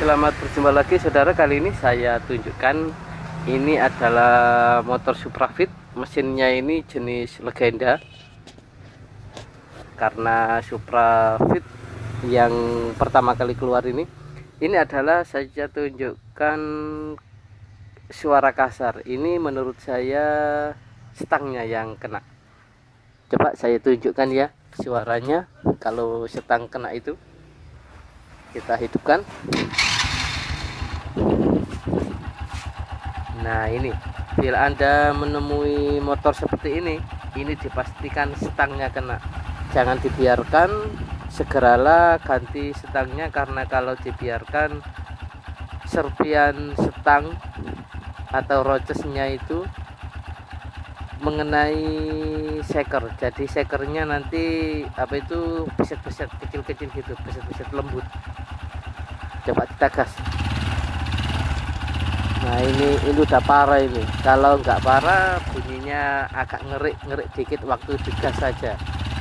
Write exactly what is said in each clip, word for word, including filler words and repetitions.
Selamat berjumpa lagi saudara. Kali ini saya tunjukkan, ini adalah motor Suprafit. Mesinnya ini jenis legenda, karena Suprafit yang pertama kali keluar ini ini adalah saya tunjukkan suara kasar. Ini menurut saya stangnya yang kena. Coba saya tunjukkan ya suaranya kalau stang kena itu. Kita hidupkan. Nah, ini bila Anda menemui motor seperti ini, ini dipastikan stangnya kena. Jangan dibiarkan, segeralah ganti stangnya, karena kalau dibiarkan serpian stang atau rocesnya itu mengenai seker, jadi sekernya nanti apa itu beset-beset kecil-kecil gitu, beset-beset lembut. Coba kita gas. Nah, ini ini udah parah ini. Kalau nggak parah, bunyinya agak ngerik-ngerik dikit waktu digas saja.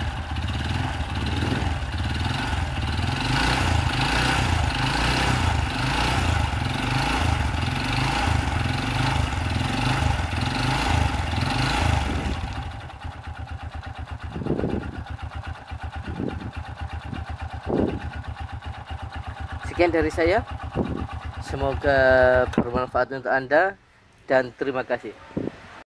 Sekian dari saya, semoga bermanfaat untuk Anda, dan terima kasih.